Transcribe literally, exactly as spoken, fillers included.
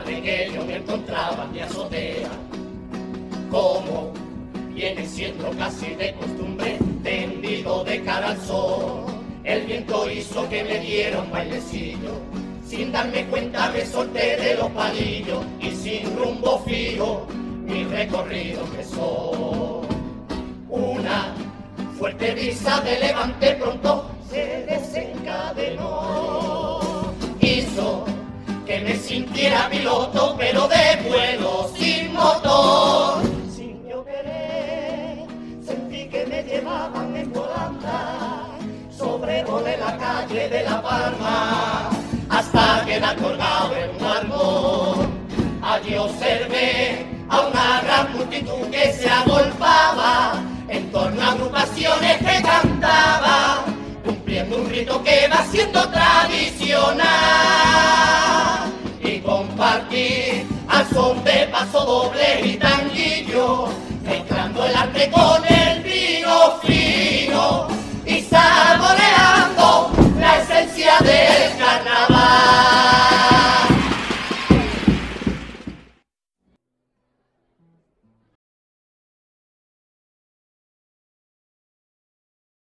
tarde que yo me encontraba en mi azotea. Como viene siendo casi de costumbre, tendido de cara al sol, el viento hizo que me diera un bailecillo. Sin darme cuenta me solté de los palillos y sin rumbo fijo mi recorrido empezó. Una fuerte brisa de levante pronto se desencadenó. Hizo que me sintiera piloto, pero de vuelo sin motor. Sin yo querer, sentí que me llevaban en volanta sobre de la calle de La Palma, hasta quedar colgado en un árbol. Allí observé a una gran multitud que se agolpaba en torno a agrupaciones que cantaban, cumpliendo un rito que va siendo tradicional, y compartir al son